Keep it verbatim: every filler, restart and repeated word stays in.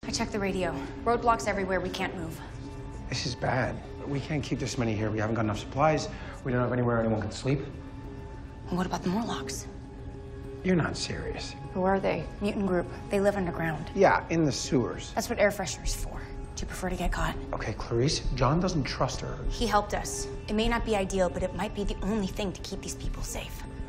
I checked the radio. Roadblocks everywhere, we can't move. This is bad. We can't keep this many here. We haven't got enough supplies. We don't have anywhere anyone can sleep. And what about the Morlocks? You're not serious. Who are they? Mutant group. They live underground. Yeah, in the sewers. That's what air freshener's for. Do you prefer to get caught? Okay, Clarice, John doesn't trust her. He helped us. It may not be ideal, but it might be the only thing to keep these people safe.